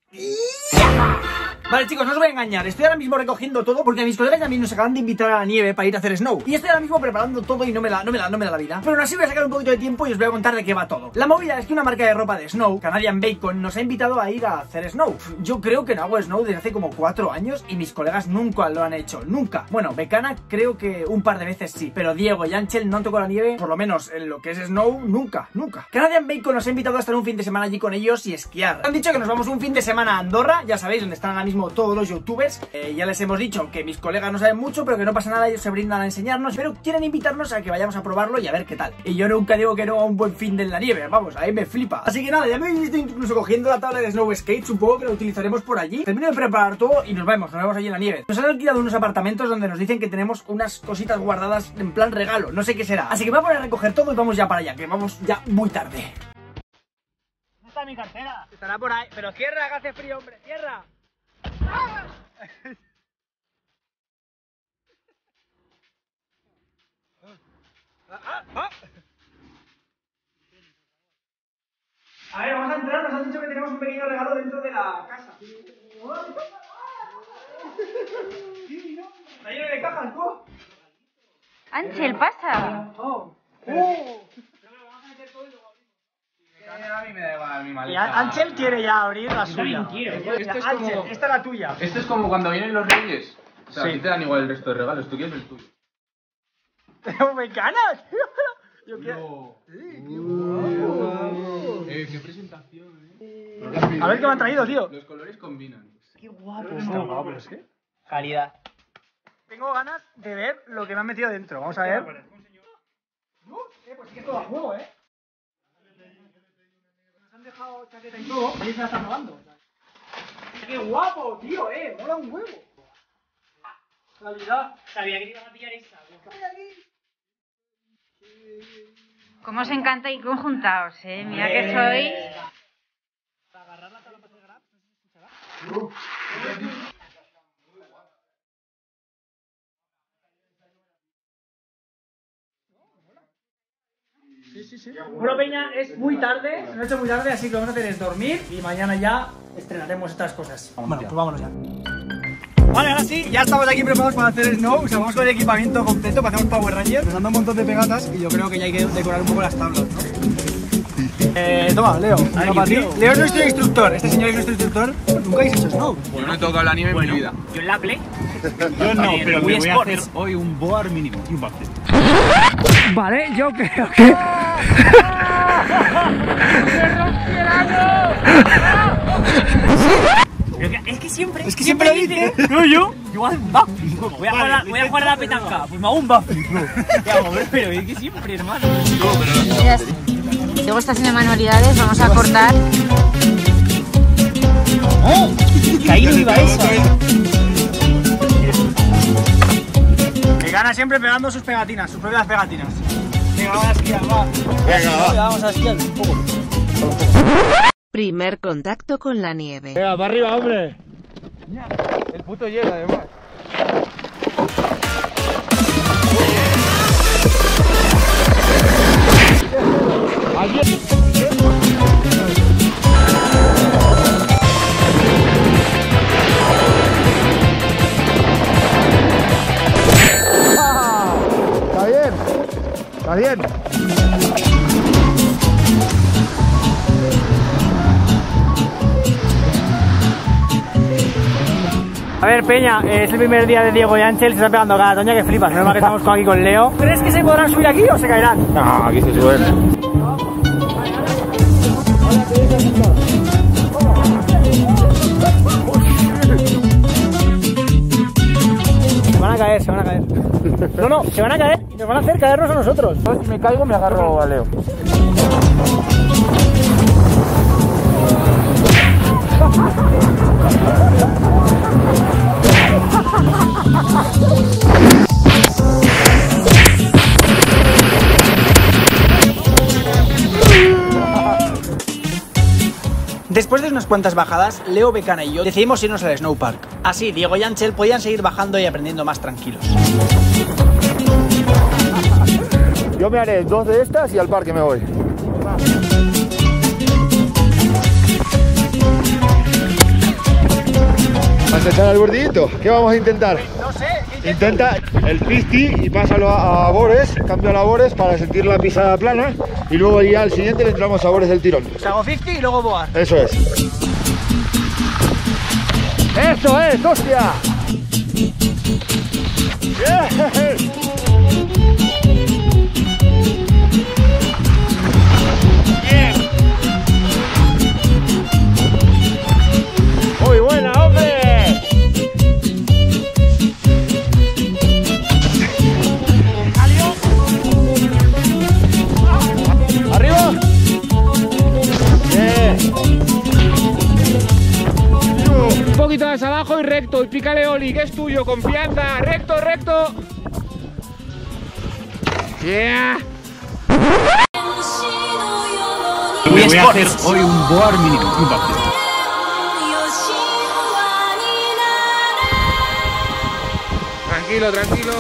Vale, chicos, no os voy a engañar. Estoy ahora mismo recogiendo todo porque mis colegas también nos acaban de invitar a la nieve para ir a hacer snow. Y estoy ahora mismo preparando todo y no me da la vida. Pero aún así voy a sacar un poquito de tiempo y os voy a contar de qué va todo. La movida es que una marca de ropa de snow, Canadian Bacon, nos ha invitado a ir a hacer snow. Yo creo que no hago snow desde hace como 4 años y mis colegas nunca lo han hecho. Nunca. Bueno, Becana creo que un par de veces sí. Pero Diego y Ángel no han tocado la nieve, por lo menos en lo que es snow, nunca. Canadian Bacon nos ha invitado a estar un fin de semana allí con ellos y esquiar. Han dicho que nos vamos un fin de semana a Andorra, ya sabéis, donde están ahora mismo todos los youtubers. Ya les hemos dicho que mis colegas no saben mucho, pero que no pasa nada, ellos se brindan a enseñarnos, pero quieren invitarnos a que vayamos a probarlo y a ver qué tal. Y yo nunca digo que no a un buen fin de la nieve, vamos, ahí me flipa. Así que nada, ya me he visto incluso cogiendo la tabla de Snow Skate, supongo que lo utilizaremos por allí. Termino de preparar todo y nos vemos allí en la nieve. Nos han alquilado unos apartamentos donde nos dicen que tenemos unas cositas guardadas en plan regalo, no sé qué será. Así que me voy a poner a recoger todo y vamos ya para allá, que vamos ya muy tarde. ¿Dónde está mi cartera? Estará por ahí, pero cierra, que hace frío, hombre, cierra. ¡Ah! A ver, vamos a entrar, nos han dicho que tenemos un pequeño regalo dentro de la casa. Está lleno de cajas, ¿tú? Ángel, pasa. A mí me da igual mi maleta. Ángel quiere ya abrir la suya. Esto es Ángel, como... esta es la tuya. Esto es como cuando vienen los reyes. O sea, Sí. a ti te dan igual el resto de regalos, tú quieres el tuyo. Pero me ganas. Yo quiero... Qué presentación, A ver qué me han traído, tío. Los colores combinan. Qué guapo. Está guapo, es que... Calidad. Tengo ganas de ver lo que me han metido dentro. Vamos a ver. Pues sí que es todo a juego, ¿eh? Nos han dejado chaqueta y todo. Y se la están robando. ¡Qué guapo, tío, mola un huevo! Calidad. Sabía que te ibas a pillar esta. ¿Cómo os encanta ir conjuntados, Mira que sois... Para agarrar la tabla para hacer grab, Sí. Bueno, Peña, es muy tarde, se nos ha hecho muy tarde, así que lo que vamos a hacer es dormir y mañana ya estrenaremos estas cosas. Bueno, pues vámonos ya. Vale, ahora sí, ya estamos aquí preparados para hacer snow, o sea, vamos con el equipamiento completo para hacer un Power Ranger. Nos han dado un montón de pegatas y yo creo que ya hay que decorar un poco las tablas, ¿no? Toma, Leo, una para ti. Leo es nuestro instructor, este señor es nuestro instructor. Nunca habéis hecho snow. Yo no he tocado la nieve en mi vida. Yo en la Play. Yo no, pero me voy a hacer Sports. hoy un board mínimo y un backflip. Vale, yo creo que... Es que siempre. Es que siempre lo dice. No, yo hago un backflip. Voy a jugar a la petanca. Pues me hago un backflip. ¿Qué hago? Pero es que siempre, hermano. Luego estás en manualidades, vamos a cortar. ¡Oh! Que ahí no iba eso. Que gana siempre pegando sus pegatinas, sus propias pegatinas. Venga, vamos a esquiar, va. Venga, va. Vamos a esquiar un poco. Primer contacto con la nieve. Venga, para arriba, hombre. El puto hielo, además. Está bien. A ver, Peña, es el primer día de Diego y Ángel, se están pegando cada toña que flipas. Menos mal que estamos aquí con Leo. ¿Crees que se podrán subir aquí o se caerán? No, aquí se suben. Se van a caer, se van a caer. No, se van a caer y nos van a hacer caernos a nosotros. Si me caigo, me agarro a Leo. Después de unas cuantas bajadas, Leo, Becana y yo decidimos irnos al snowpark. Así, Diego y Ángel podían seguir bajando y aprendiendo más tranquilos. Yo me haré 2 de estas y al parque me voy. empezar al bordillito. ¿Qué vamos a intentar? No sé. Intenta el 50 y pásalo a Bores, cambio a la Bores para sentir la pisada plana y luego ya al siguiente le entramos a Bores del tirón. O sea, hago 50 y luego boar. Eso es. ¡Eso es, hostia! ¡Bien! ¡Muy buena, hombre! ¡Arriba! ¡Bien! Un poquito más abajo y recto. Y pícale, Oli, que es tuyo. Confianza. Recto, recto. Yeah. Voy a hacer hoy un board mini. Un backflip. Tranquilo, tranquilo.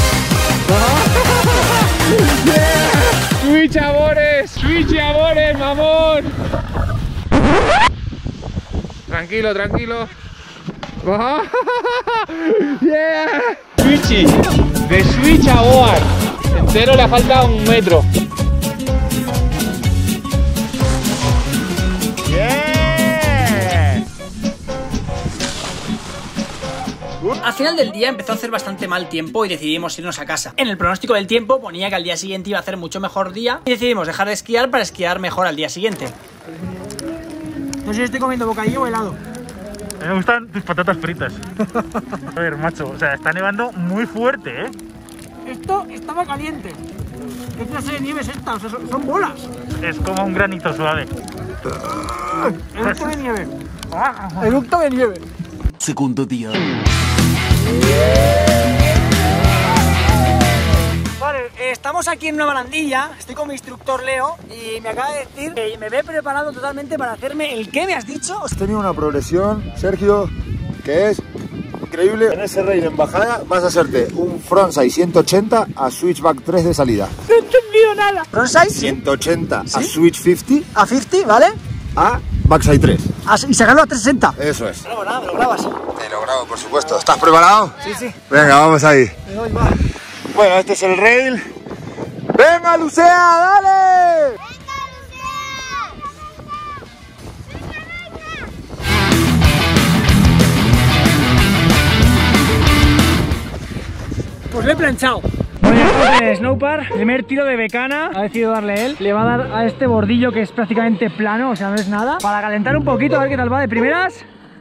Yeah. Switch a Bores, mamón. Tranquilo, tranquilo. Yeah. Switchy. De switch a board. Entero le ha faltado 1 metro. Al final del día empezó a hacer bastante mal tiempo y decidimos irnos a casa. En el pronóstico del tiempo ponía que al día siguiente iba a hacer mucho mejor día y decidimos dejar de esquiar para esquiar mejor al día siguiente. No sé si estoy comiendo bocadillo o helado. Me gustan tus patatas fritas. A ver, macho, o sea, está nevando muy fuerte, ¿eh? Esto estaba caliente. ¿Qué clase de nieve es esta? O sea, son bolas. Es como un granito suave. Eructo de nieve. Eructo de nieve. Segundo día. Vale, estamos aquí en una barandilla. Estoy con mi instructor Leo y me acaba de decir que me ve preparado totalmente para hacerme el ¿qué me has dicho? Has tenido una progresión, Sergio, que es increíble. En ese rail en bajada vas a hacerte un frontside 180 a switchback 3 de salida. No he entendido nada. ¿Frontside? 180 ¿Sí? a switch 50 A 50, ¿vale? a backside 3. Y sacarlo a 360. Eso es. No, nada, me lo grabas. Te lo grabo, por supuesto. ¿Estás preparado? Sí, sí. Venga, vamos ahí. Me doy, va. Bueno, este es el rail. ¡Venga, Lucea, dale! Pues lo he planchado. Bueno, ya estamos en el snowpark. Primer tiro de becana. Ha decidido darle él. Le va a dar a este bordillo que es prácticamente plano, o sea, no es nada. Para calentar un poquito, a ver qué tal va de primeras.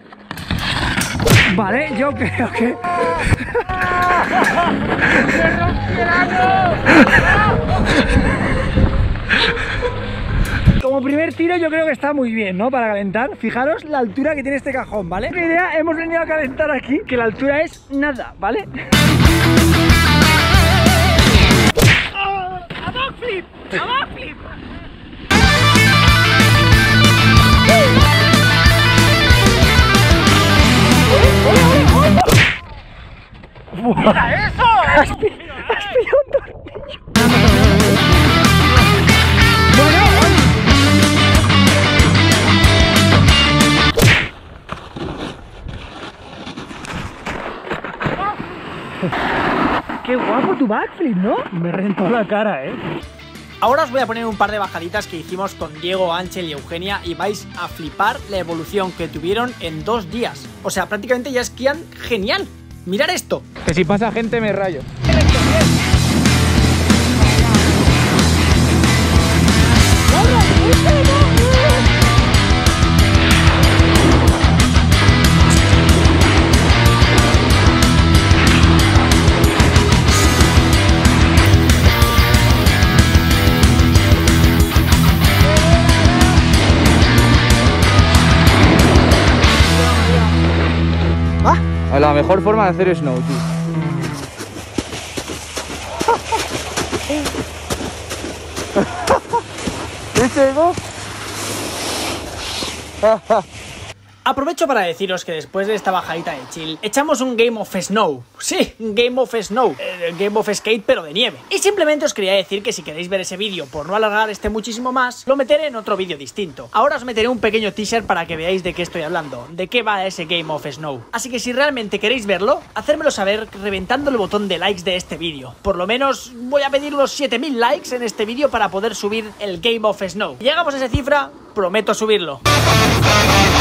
Vale, yo creo que... Como primer tiro yo creo que está muy bien, ¿no? Para calentar. Fijaros la altura que tiene este cajón, ¿vale? Mi idea, hemos venido a calentar aquí, que la altura es nada, ¿vale? ¡A backflip! ¡A backflip! ¡Mira eso! ¡Has pillado un tornillo! ¡Qué guapo tu backflip!, ¿no? Me rentó la cara, ¿eh? Ahora os voy a poner un par de bajaditas que hicimos con Diego, Ángel y Eugenia y vais a flipar la evolución que tuvieron en 2 días. O sea, prácticamente ya esquían genial. ¡Mirad esto! Que si pasa gente me rayo. La mejor forma de hacer snow, tío. Aprovecho para deciros que después de esta bajadita de chill, echamos un Game of Snow. Sí, un Game of Snow. Game of Skate, pero de nieve. Y simplemente os quería decir que si queréis ver ese vídeo, por no alargar este muchísimo más, lo meteré en otro vídeo distinto. Ahora os meteré un pequeño teaser para que veáis de qué estoy hablando, de qué va ese Game of Snow. Así que si realmente queréis verlo, hacérmelo saber reventando el botón de likes de este vídeo. Por lo menos voy a pedir unos 7000 likes en este vídeo para poder subir el Game of Snow. Si llegamos a esa cifra, prometo subirlo.